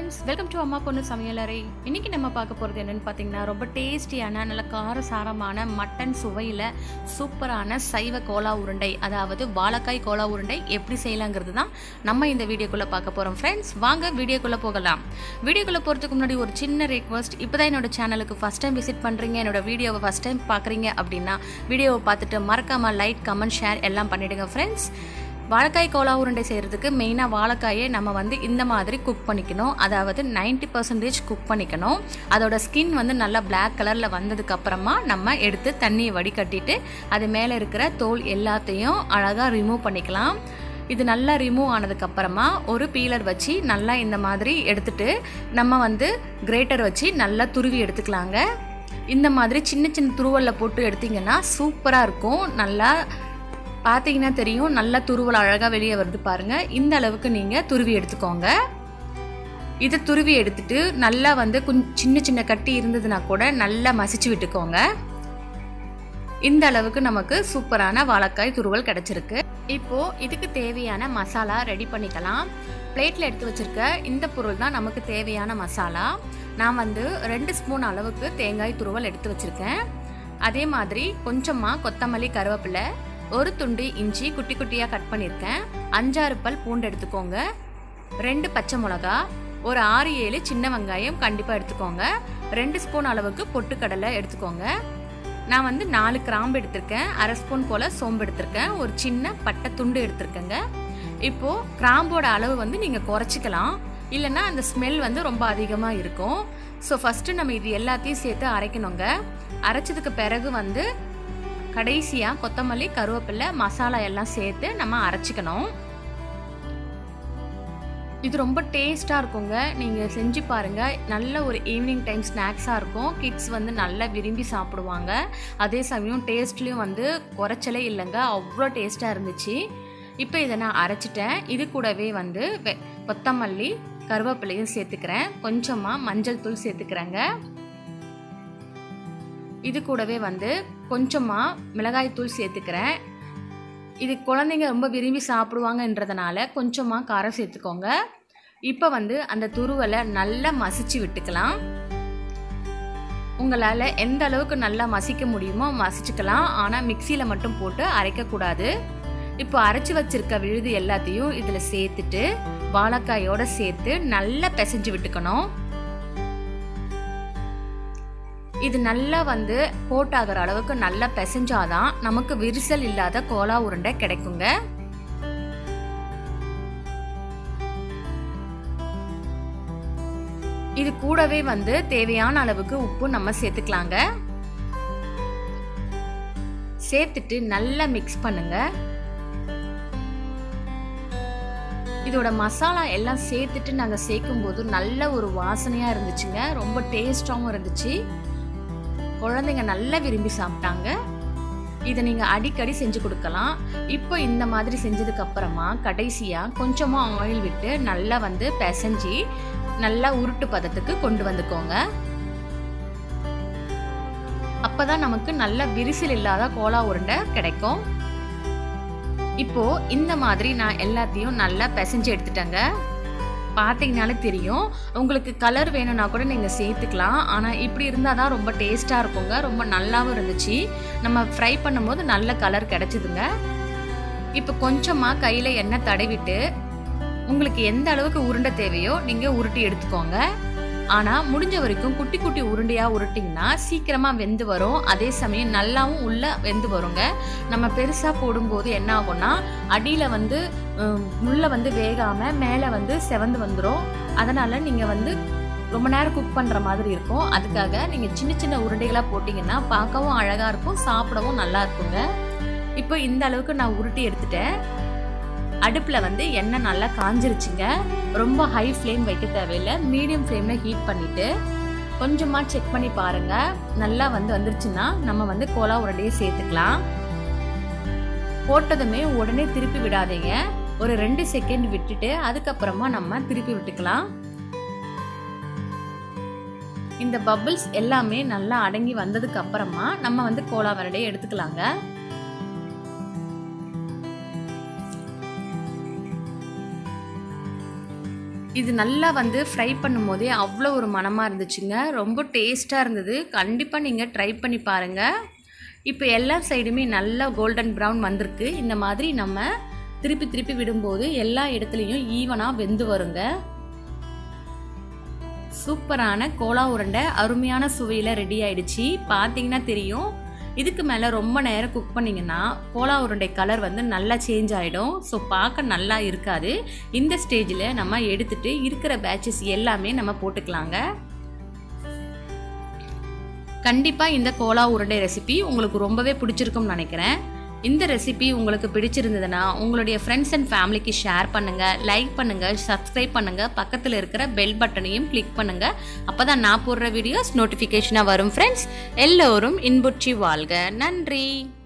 friends, welcome to அம்மா பொண்ணு சமையலறை. இன்னைக்கு நம்ம பார்க்க போறது என்னன்னு பாத்தீங்கன்னா ரொம்ப டேஸ்டியான நல்ல காரசாரமான மட்டன் சுவையில சூப்பரான சைவ கோலா உருண்டை, அதாவது வாழைக்காய் கோலா உருண்டை எப்படி செய்யலாங்கிறது தான் நம்ம இந்த வீடியோக்குள்ள பார்க்க போறோம். ஃப்ரெண்ட்ஸ், வாங்க வீடியோக்குள்ள போகலாம். வீடியோக்குள்ள போறதுக்கு முன்னாடி ஒரு சின்ன ரெக்வெஸ்ட், இப்போதான் என்னோட சேனலுக்கு ஃபர்ஸ்ட் டைம் விசிட் பண்றீங்க, என்னோட வீடியோவை ஃபர்ஸ்ட் டைம் பார்க்குறீங்க அப்படின்னா வீடியோவை பார்த்துட்டு மறக்காம லைக், கமெண்ட், ஷேர் எல்லாம் பண்ணிடுங்க. ஃப்ரெண்ட்ஸ், வாழைக்காய் கோலா உருண்டை செய்கிறதுக்கு மெயினாக வாழைக்காயை நம்ம இந்த மாதிரி குக் பண்ணிக்கணும். அதாவது 90% குக் பண்ணிக்கணும். அதோட ஸ்கின் நல்லா பிளாக் கலரில் வந்ததுக்கப்புறமா நம்ம எடுத்து தண்ணியை வடிகட்டிட்டு அது மேலே இருக்கிற தோல் எல்லாத்தையும் அழகாக ரிமூவ் பண்ணிக்கலாம். இது நல்லா ரிமூவ் ஆனதுக்கப்புறமா ஒரு பீலர் வச்சு நல்லா இந்த மாதிரி எடுத்துட்டு நம்ம கிரேட்டர் வச்சு நல்லா துருவி எடுத்துக்கலாங்க. இந்த மாதிரி சின்ன சின்ன துருவலில் போட்டு எடுத்திங்கன்னா சூப்பராக இருக்கும். நல்லா பார்த்தீங்கன்னா தெரியும், நல்லா துருவல் அழகாக வெளியே வருது பாருங்கள். இந்த அளவுக்கு நீங்கள் துருவி எடுத்துக்கோங்க. இது துருவி எடுத்துட்டு நல்லா சின்ன சின்ன கட்டி இருந்ததுன்னா கூட நல்லா மசிச்சு விட்டுக்கோங்க. இந்த அளவுக்கு நமக்கு சூப்பரான வாழைக்காய் துருவல் கிடச்சிருக்கு. இப்போது இதுக்கு தேவையான மசாலா ரெடி பண்ணிக்கலாம். பிளேட்டில் எடுத்து வச்சுருக்க இந்த பொருள் தான் நமக்கு தேவையான மசாலா. நான் 2 ஸ்பூன் அளவுக்கு தேங்காய் துருவல் எடுத்து வச்சுருக்கேன். அதே மாதிரி கொஞ்சமாக கொத்தமல்லி, கருவேப்பிலை, ஒரு துண்டு இஞ்சி குட்டி குட்டியாக கட் பண்ணியிருக்கேன். 5-6 பல் பூண்டு எடுத்துக்கோங்க. 2 பச்சை மிளகா, ஒரு 6-7 சின்ன வெங்காயம் கண்டிப்பாக எடுத்துக்கோங்க. 2 ஸ்பூன் அளவுக்கு பொட்டுக்கடலை எடுத்துக்கோங்க. நான் 4 கிராம்பு எடுத்திருக்கேன். 1/2 ஸ்பூன் போல் சோம்பு எடுத்திருக்கேன். ஒரு சின்ன பட்டை துண்டு எடுத்திருக்கேங்க. இப்போது கிராம்போட அளவு நீங்கள் குறைச்சிக்கலாம், இல்லைன்னா அந்த ஸ்மெல் ரொம்ப அதிகமாக இருக்கும். ஸோ ஃபஸ்ட்டு நம்ம இது எல்லாத்தையும் சேர்த்து அரைக்கணுங்க. அரைச்சதுக்கு பிறகு கடைசியாக கொத்தமல்லி, கருவேப்பிலை, மசாலா எல்லாம் சேர்த்து நம்ம அரைச்சிக்கணும். இது ரொம்ப டேஸ்ட்டாக இருக்குங்க. நீங்கள் செஞ்சு பாருங்கள். நல்ல ஒரு ஈவினிங் டைம் ஸ்நாக்ஸாக இருக்கும். கிட்ஸ் நல்லா விரும்பி சாப்பிடுவாங்க. அதே சமயம் டேஸ்ட்லேயும் குறைச்சலே இல்லைங்க, அவ்வளோ டேஸ்ட்டாக இருந்துச்சு. இப்போ இதை நான் அரைச்சிட்டேன். இது கூடவே கொத்தமல்லி, கருவேப்பிலையும் சேர்த்துக்கிறேன். கொஞ்சமாக மஞ்சள் தூள் சேர்த்துக்கிறேங்க. இது கூடவே கொஞ்சமாக மிளகாய் தூள் சேர்த்துக்கிறேன். இது குழந்தைங்க ரொம்ப விரும்பி சாப்பிடுவாங்கன்றதுனால கொஞ்சமாக காரம் சேர்த்துக்கோங்க. இப்போ அந்த துருவலை நல்லா மசிச்சு விட்டுக்கலாம். உங்களால் எந்த அளவுக்கு நல்லா மசிக்க முடியுமோ மசிச்சுக்கலாம், ஆனால் மிக்சியில் மட்டும் போட்டு அரைக்கக்கூடாது. இப்போ அரைச்சி வச்சிருக்க விழுது எல்லாத்தையும் இதில் சேர்த்துட்டு வாழைக்காயோடு சேர்த்து நல்லா பிசைஞ்சு விட்டுக்கணும். இது நல்லா கோட் ஆகிற அளவுக்கு நல்லா பிசைஞ்சாதான் நமக்கு விரிசல் இல்லாத கோலா உருண்டை கிடைக்குங்க. இது கூடவே தேவையான அளவுக்கு உப்பு நம்ம சேர்த்துக்கலாங்க. சேர்த்துட்டு நல்லா மிக்ஸ் பண்ணுங்க. இதோட மசாலா எல்லாம் சேர்த்துட்டு நாங்கள் சேர்க்கும் போது நல்ல ஒரு வாசனையாக இருந்துச்சுங்க. ரொம்ப டேஸ்டாகவும் இருந்துச்சு. குழந்தைங்க நல்லா விரும்பி சாப்பிட்டாங்க. இதை நீங்கள் அடிக்கடி செஞ்சு கொடுக்கலாம். இப்போ இந்த மாதிரி செஞ்சதுக்கு அப்புறமா கடைசியாக கொஞ்சமாக ஆயில் விட்டு நல்லா பிசைஞ்சி நல்லா உருட்டு பதத்துக்கு கொண்டு வந்துக்கோங்க. அப்போதான் நமக்கு நல்ல விரிசல் இல்லாத கோலா உருண்டை கிடைக்கும். இப்போ இந்த மாதிரி நான் எல்லாத்தையும் நல்லா பிசைஞ்சு எடுத்துட்டேங்க. பார்த்தீங்கனாலே தெரியும். உங்களுக்கு கலர் வேணும்னா கூட நீங்கள் சேர்த்துக்கலாம். ஆனால் இப்படி இருந்தால் தான் ரொம்ப டேஸ்ட்டாக இருக்குங்க. ரொம்ப நல்லாவும் இருந்துச்சு. நம்ம ஃப்ரை பண்ணும்போது நல்ல கலர் கிடச்சிதுங்க. இப்போ கொஞ்சமாக கையில் எண்ணெய் தடவிட்டு உங்களுக்கு எந்த அளவுக்கு உருண்டை தேவையோ நீங்கள் உருட்டி எடுத்துக்கோங்க. ஆனால் முடிஞ்ச வரைக்கும் குட்டி குட்டி உருண்டையாக உருட்டிங்கன்னா சீக்கிரமாக வெந்து வரும். அதே சமயம் நல்லாவும் உள்ளே வெந்து வருங்க. நம்ம பெருசாக போடும்போது என்ன ஆகும்னா அடியில் உள்ளே வேகாமல் மேலே செவந்து வந்துடும். அதனால் நீங்கள் ரொம்ப நேரம் குக் பண்ணுற மாதிரி இருக்கும். அதுக்காக நீங்கள் சின்ன சின்ன உருண்டைகளாக போட்டிங்கன்னா பார்க்கவும் அழகாக இருக்கும், சாப்பிடவும் நல்லா இருக்குங்க. இப்போ இந்த அளவுக்கு நான் உருட்டி எடுத்துட்டேன். அடுப்பில் எண்ணெய் நல்லா காஞ்சிருச்சுங்க. ரொம்ப ஹை ஃப்ளேம் வைக்க தேவையில்லை, மீடியம் ஃப்ளேமில் ஹீட் பண்ணிவிட்டு கொஞ்சமாக செக் பண்ணி பாருங்கள். நல்லா வந்துருச்சுன்னா நம்ம கோலா உருண்டையை சேர்த்துக்கலாம். போட்டதுமே உடனே திருப்பி விடாதீங்க. ஒரு 2 செகண்ட் விட்டுட்டு அதுக்கப்புறமா நம்ம திருப்பி விட்டுக்கலாம். இந்த பபிள்ஸ் எல்லாமே நல்லா அடங்கி வந்ததுக்கு அப்புறமா நம்ம கோலா உருண்டையை எடுத்துக்கலாங்க. இது நல்லா வந்து ஃப்ரை பண்ணும்போதே அவ்வளோ ஒரு மணமாக இருந்துச்சுங்க. ரொம்ப டேஸ்ட்டாக இருந்தது. கண்டிப்பாக நீங்கள் ட்ரை பண்ணி பாருங்கள். இப்போ எல்லா சைடுமே நல்லா கோல்டன் ப்ரௌன் வந்திருக்கு. இந்த மாதிரி நம்ம திருப்பி திருப்பி விடும்போது எல்லா இடத்துலையும் ஈவனாக வெந்து வருங்க. சூப்பரான கோலா உருண்டை அருமையான சுவையில் ரெடி ஆயிடுச்சு. பார்த்தீங்கன்னா தெரியும். இதுக்கு மேலே ரொம்ப நேரம் குக் பண்ணிங்கன்னா கோலா உருண்டை கலர் வந்து நல்லா சேஞ்ச் ஆகிடும். ஸோ பார்க்க நல்லா இருக்காது. இந்த ஸ்டேஜில் நம்ம எடுத்துகிட்டு இருக்கிற பேட்சஸ் எல்லாமே நம்ம போட்டுக்கலாங்க. கண்டிப்பாக இந்த கோலா உருண்டை ரெசிபி உங்களுக்கு ரொம்பவே பிடிச்சிருக்கும்னு நினைக்கிறேன். இந்த ரெசிபி உங்களுக்கு பிடிச்சிருந்ததுன்னா உங்களுடைய ஃப்ரெண்ட்ஸ் அண்ட் ஃபேமிலிக்கு ஷேர் பண்ணுங்கள், லைக் பண்ணுங்கள், சப்ஸ்கிரைப் பண்ணுங்கள், பக்கத்தில் இருக்கிற பெல் பட்டனையும் கிளிக் பண்ணுங்கள். அப்போ தான் நான் போடுற வீடியோஸ் நோட்டிஃபிகேஷனாக வரும். ஃப்ரெண்ட்ஸ் எல்லோரும் இன்புற்றி வாழ்க. நன்றி.